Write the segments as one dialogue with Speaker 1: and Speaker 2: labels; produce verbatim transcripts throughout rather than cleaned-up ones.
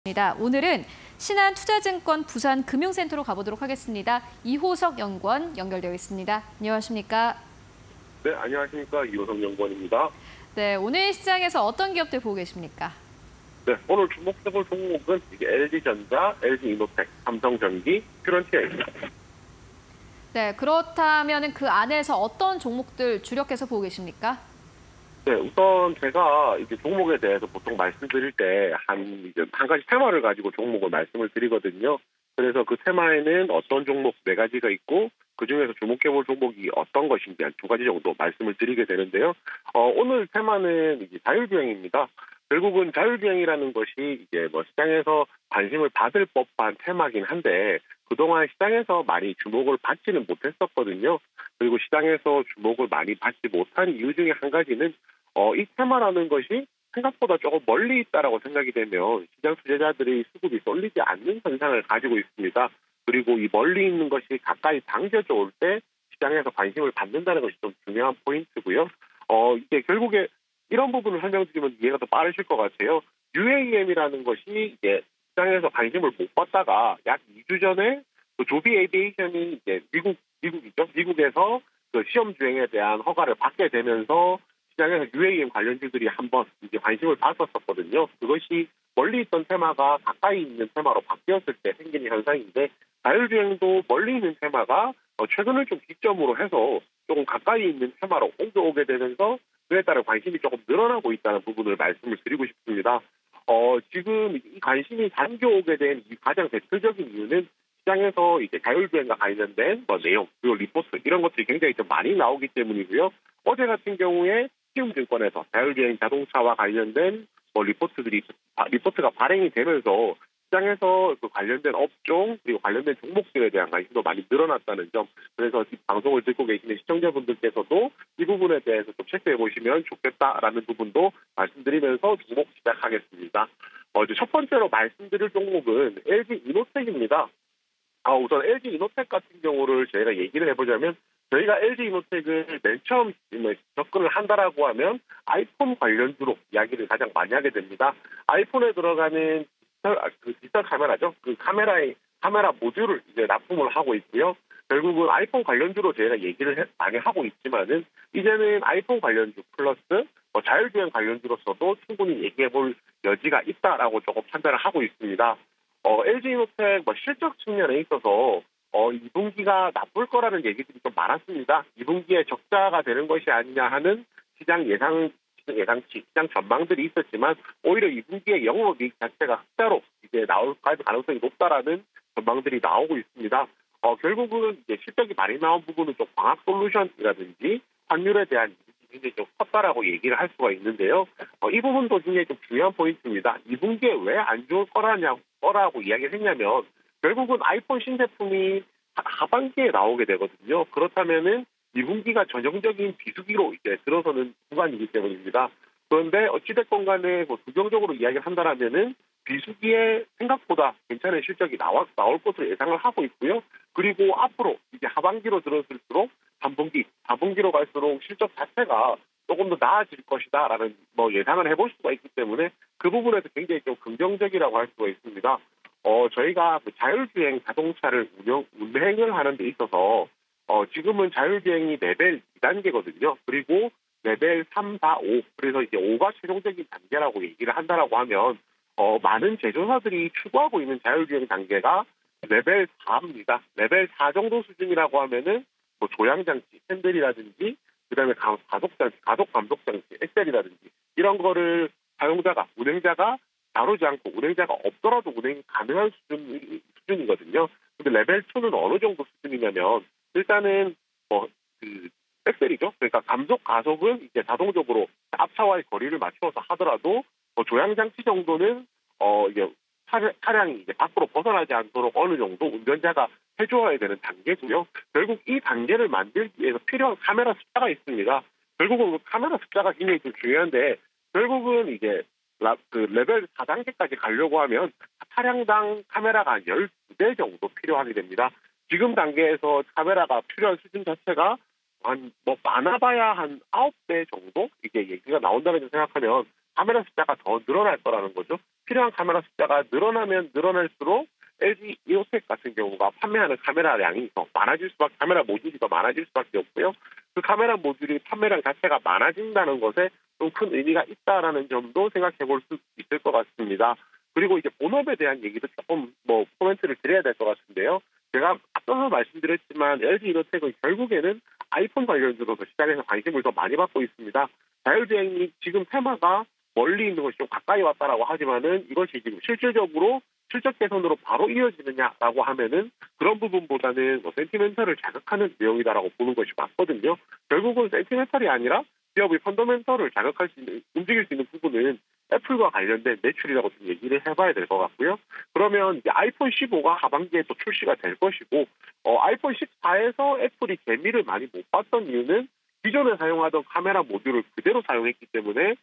Speaker 1: 입니다. 오늘은 신한투자증권 부산금융센터로 가보도록 하겠습니다. 이호석 연구원 연결되어 있습니다. 안녕하십니까?
Speaker 2: 네, 안녕하십니까. 이호석 연구원입니다.
Speaker 1: 네, 오늘 시장에서 어떤 기업들 보고 계십니까?
Speaker 2: 네, 오늘 주목해볼 종목은 이게 엘지전자, 엘지이노텍, 삼성전기, 퓨런티아입니다.
Speaker 1: 네, 그렇다면 그 안에서 어떤 종목들 주력해서 보고 계십니까?
Speaker 2: 네, 우선 제가 이제 종목에 대해서 보통 말씀드릴 때 한 이제 한 가지 테마를 가지고 종목을 말씀을 드리거든요. 그래서 그 테마에는 어떤 종목 네 가지가 있고 그 중에서 주목해볼 종목이 어떤 것인지 한 두 가지 정도 말씀을 드리게 되는데요. 어, 오늘 테마는 이제 자율주행입니다. 결국은 자율주행이라는 것이 이제 뭐 시장에서 관심을 받을 법한 테마긴 한데 그동안 시장에서 많이 주목을 받지는 못했었거든요. 그리고 시장에서 주목을 많이 받지 못한 이유 중에 한 가지는 어, 이 테마라는 것이 생각보다 조금 멀리 있다라고 생각이 되면 시장 투자자들의 수급이 쏠리지 않는 현상을 가지고 있습니다. 그리고 이 멀리 있는 것이 가까이 당겨져 올 때 시장에서 관심을 받는다는 것이 좀 중요한 포인트고요. 어, 이제 결국에 이런 부분을 설명드리면 이해가 더 빠르실 것 같아요. 유에이엠이라는 것이 이제 시장에서 관심을 못 받다가 약 이 주 전에 그 조비 에비에이션이 이제 미국, 미국이죠. 미국에서 그 시험 주행에 대한 허가를 받게 되면서 시장에서 유에이엠 관련주들이 한번 이제 관심을 받았었거든요. 그것이 멀리 있던 테마가 가까이 있는 테마로 바뀌었을 때 생기는 현상인데 자율주행도 멀리 있는 테마가 최근을 좀 기점으로 해서 조금 가까이 있는 테마로 옮겨오게 되면서 그에 따른 관심이 조금 늘어나고 있다는 부분을 말씀을 드리고 싶습니다. 어, 지금 이 관심이 잠겨오게 된 이 가장 대표적인 이유는 시장에서 이제 자율주행과 관련된 뭐 내용, 그리고 리포트 이런 것들이 굉장히 좀 많이 나오기 때문이고요. 어제 같은 경우에 키움증권에서 자율주행 자동차와 관련된 뭐 리포트들이 리포트가 발행이 되면서 시장에서 그 관련된 업종 그리고 관련된 종목들에 대한 관심도 많이 늘어났다는 점. 그래서 이 방송을 듣고 계시는 시청자분들께서도 이 부분에 대해서 좀 체크해 보시면 좋겠다라는 부분도 말씀드리면서 종목 시작하겠습니다. 어, 이제 첫 번째로 말씀드릴 종목은 엘지이노텍입니다. 아, 우선 엘지이노텍 같은 경우를 저희가 얘기를 해보자면 저희가 엘지이노텍을 맨 처음 접근을 한다라고 하면 아이폰 관련주로 이야기를 가장 많이 하게 됩니다. 아이폰에 들어가는 디지털, 그 디지털 카메라죠. 그 카메라의 카메라 모듈을 이제 납품을 하고 있고요. 결국은 아이폰 관련주로 저희가 얘기를 해, 많이 하고 있지만은 이제는 아이폰 관련주 플러스 뭐 자율주행 관련주로서도 충분히 얘기해볼 여지가 있다라고 조금 판단을 하고 있습니다. 어, 엘지이노텍 뭐 실적 측면에 있어서 어, 이 분기가 나쁠 거라는 얘기들이 좀 많았습니다. 이 분기에 적자가 되는 것이 아니냐 하는 시장 예상, 예상치, 시장 전망들이 있었지만 오히려 이 분기에 영업이익 자체가 흑자로 이제 나올 가능성이 높다라는 전망들이 나오고 있습니다. 어, 결국은 이제 실적이 많이 나온 부분은 좀 광학 솔루션이라든지 환율에 대한 굉장히 좀 컸다라고 얘기를 할 수가 있는데요. 어, 이 부분도 굉장히 좀 중요한 포인트입니다. 이 분기에 왜 안 좋을 거라냐, 거라고 이야기를 했냐면 결국은 아이폰 신제품이 하반기에 나오게 되거든요. 그렇다면은 이 분기가 전형적인 비수기로 이제 들어서는 구간이기 때문입니다. 그런데 어찌됐건 간에 뭐 부정적으로 이야기를 한다라면은 비수기에 생각보다 괜찮은 실적이 나와, 나올 것으로 예상을 하고 있고요. 그리고 앞으로 이제 하반기로 들어설수록 삼 분기, 사 분기로 갈수록 실적 자체가 조금 더 나아질 것이다라는 뭐 예상을 해볼 수가 있기 때문에 그 부분에서 굉장히 좀 긍정적이라고 할 수가 있습니다. 어, 저희가 그 자율주행 자동차를 운영, 운행을 하는 데 있어서, 어, 지금은 자율주행이 레벨 이 단계거든요. 그리고 레벨 삼, 사, 오. 그래서 이제 오가 최종적인 단계라고 얘기를 한다라고 하면, 어, 많은 제조사들이 추구하고 있는 자율주행 단계가 레벨 사입니다. 레벨 사 정도 수준이라고 하면은, 뭐 조향장치, 핸들이라든지, 그 다음에 가속장치, 가속 감속장치, 엑셀이라든지, 이런 거를 사용자가, 운행자가 다루지 않고 운행자가 없더라도 운행이 가능한 수준, 수준이거든요. 근데 레벨 이는 어느 정도 수준이냐면 일단은 뭐 그 엑셀이죠. 그러니까 감속 가속은 이제 자동적으로 앞차와의 거리를 맞추어서 하더라도 뭐 조향 장치 정도는 어 이제 차량이 이제 밖으로 벗어나지 않도록 어느 정도 운전자가 해줘야 되는 단계고요. 결국 이 단계를 만들기 위해서 필요한 카메라 숫자가 있습니다. 결국은 그 카메라 숫자가 굉장히 좀 중요한데 결국은 이제 그 레벨 사 단계까지 가려고 하면 차량당 카메라가 한 열두 대 정도 필요하게 됩니다. 지금 단계에서 카메라가 필요한 수준 자체가 한 뭐 많아봐야 한 아홉 대 정도 이게 얘기가 나온다고 생각하면 카메라 숫자가 더 늘어날 거라는 거죠. 필요한 카메라 숫자가 늘어나면 늘어날수록 엘지 이노텍 같은 경우가 판매하는 카메라량이 더 많아질 수밖에, 카메라 모듈이 더 많아질 수밖에 없고요. 그 카메라 모듈이 판매량 자체가 많아진다는 것에 좀 큰 의미가 있다라는 점도 생각해 볼 수 있을 것 같습니다. 그리고 이제 본업에 대한 얘기도 조금 뭐 코멘트를 드려야 될 것 같은데요. 제가 앞서서 말씀드렸지만 엘지 이노텍은 결국에는 아이폰 관련주로서 시장에서 관심을 더 많이 받고 있습니다. 자율주행이 지금 테마가 멀리 있는 것이 좀 가까이 왔다라고 하지만은 이것이 지금 실질적으로 실적 개선으로 바로 이어지느냐라고 하면은 그런 부분보다는 뭐 센티멘털을 자극하는 내용이다라고 보는 것이 맞거든요. 결국은 센티멘털이 아니라 기업의 펀더멘털을 자극할 수 있는, 움직일 수 있는 부분은 애플과 관련된 매출이라고 좀 얘기를 해봐야 될 것 같고요. 그러면 이제 아이폰 십오가 하반기에 또 출시가 될 것이고, 어, 아이폰 십사에서 애플이 재미를 많이 못 봤던 이유는 기존에 사용하던 카메라 모듈을 그대로 사용했기 때문에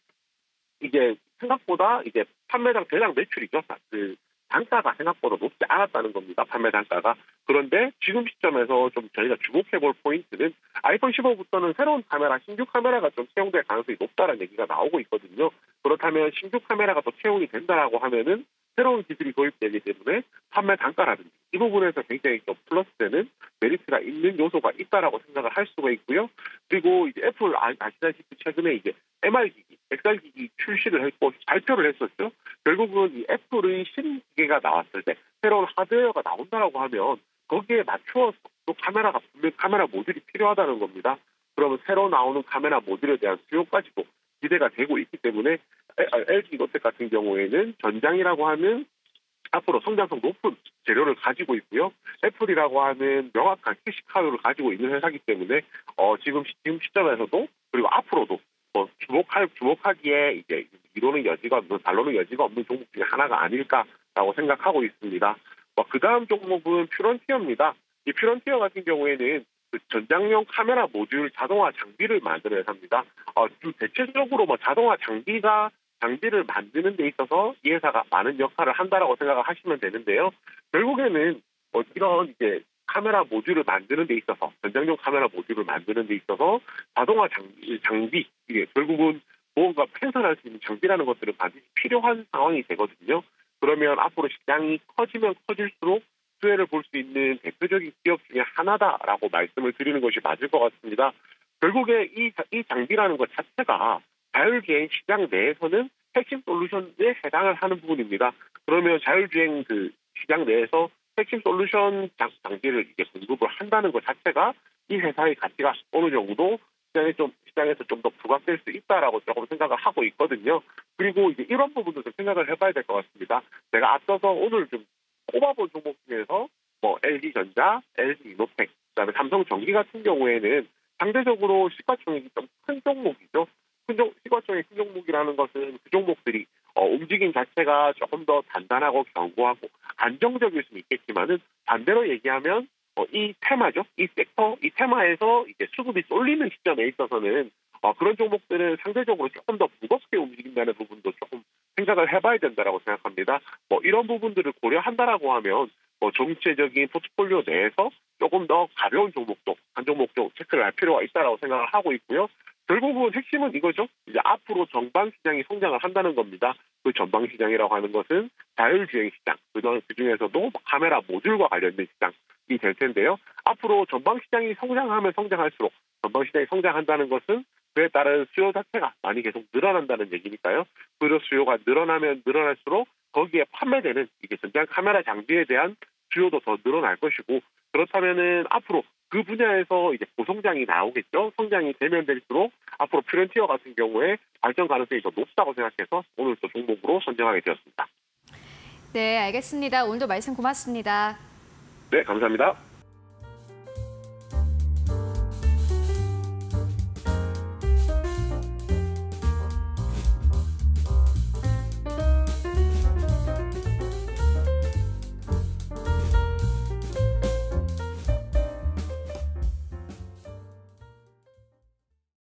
Speaker 2: 이게 생각보다 이제 판매량 대량 매출이죠. 그 단가가 생각보다 높지 않았다는 겁니다. 판매 단가가. 그런데 지금 시점에서 좀 저희가 주목해 볼 포인트는 아이폰 십오부터는 새로운 카메라, 신규 카메라가 좀 채용될 가능성이 높다는 얘기가 나오고 있거든요. 그렇다면 신규 카메라가 또 채용이 된다라고 하면은 새로운 기술이 도입되기 때문에 판매 단가라든지 이 부분에서 굉장히 좀 플러스되는 메리트가 있는 요소가 있다라고 생각을 할 수가 있고요. 그리고 이제 애플 아, 아시다시피 최근에 이제 엠알 기기, 엑스알 기기 출시를 했고 발표를 했었죠. 결국은 이 애플의 신기계가 나왔을 때 새로운 하드웨어가 나온다라고 하면 거기에 맞추어서 또 카메라가 분명 카메라 모듈이 필요하다는 겁니다. 그러면 새로 나오는 카메라 모듈에 대한 수요까지도 기대가 되고 있기 때문에 엘지 이노텍 같은 경우에는 전장이라고 하는 앞으로 성장성 높은 재료를 가지고 있고요. 애플이라고 하는 명확한 캐시카우를 가지고 있는 회사이기 때문에 어, 지금 지금 시점에서도 그리고 앞으로도 뭐 주목할 주목하기에 이제 이론의 여지가 없는 반론의 여지가 없는 종목 중에 하나가 아닐까라고 생각하고 있습니다. 뭐 그다음 종목은 퓨런티어입니다. 이 퓨런티어 같은 경우에는 그 전장용 카메라 모듈 자동화 장비를 만드는 회사입니다. 어, 대체적으로 뭐 자동화 장비가 장비를 만드는 데 있어서 이 회사가 많은 역할을 한다라고 생각을 하시면 되는데요. 결국에는 뭐 이런 이제 카메라 모듈을 만드는 데 있어서 전장용 카메라 모듈을 만드는 데 있어서 자동화 장비, 장비 이게 결국은 무언가 생산할 수 있는 장비라는 것들은 반드시 필요한 상황이 되거든요. 그러면 앞으로 시장이 커지면 커질수록 수혜를 볼 수 있는 대표적인 기업 중에 하나다라고 말씀을 드리는 것이 맞을 것 같습니다. 결국에 이, 이 장비라는 것 자체가 자율주행 시장 내에서는 핵심 솔루션에 해당을 하는 부분입니다. 그러면 자율주행 그 시장 내에서 핵심 솔루션 장, 장비를 이제 공급을 한다는 것 자체가 이 회사의 가치가 어느 정도 시장에 좀 시장에서 좀 더 부각될 수 있다라고 조금 생각을 하고 있거든요. 그리고 이제 이런 부분도 좀 생각을 해봐야 될 것 같습니다. 제가 앞서서 오늘 좀 꼽아본 종목 중에서 뭐 엘지전자, 엘지 이노텍, 그다음에 삼성전기 같은 경우에는 상대적으로 시가총액이 좀 큰 종목이죠. 큰 종, 시가총액 큰 종목이라는 것은 그 종목들이 어, 움직임 자체가 조금 더 단단하고 견고하고 안정적일 수는 있겠지만은 반대로 얘기하면 어, 이 테마죠, 이 섹터, 이 테마에서 이제 수급이 쏠리는 시점에 있어서는 어, 그런 종목들은 상대적으로 조금 더 무겁게 움직인다는 부분도 조금 생각을 해봐야 된다라고 생각합니다. 뭐 이런 부분들을 고려한다라고 하면 뭐 정체적인 포트폴리오 내에서 조금 더 가벼운 종목도 한 종목 좀 체크를 할 필요가 있다라고 생각을 하고 있고요. 결국은 핵심은 이거죠. 이제 앞으로 전방 시장이 성장을 한다는 겁니다. 그 전방 시장이라고 하는 것은 자율주행 시장, 그 중에서도 카메라 모듈과 관련된 시장이 될 텐데요. 앞으로 전방 시장이 성장하면 성장할수록 전방 시장이 성장한다는 것은 그에 따른 수요 자체가 많이 계속 늘어난다는 얘기니까요. 그 수요가 늘어나면 늘어날수록 거기에 판매되는 이게 전장 카메라 장비에 대한 수요도 더 늘어날 것이고, 그렇다면은 앞으로 그 분야에서 이제 고성장이 나오겠죠. 성장이 되면 될수록 앞으로 퓨런티어 같은 경우에 발전 가능성이 더 높다고 생각해서 오늘 또 종목으로 선정하게 되었습니다.
Speaker 1: 네, 알겠습니다. 오늘도 말씀 고맙습니다.
Speaker 2: 네, 감사합니다.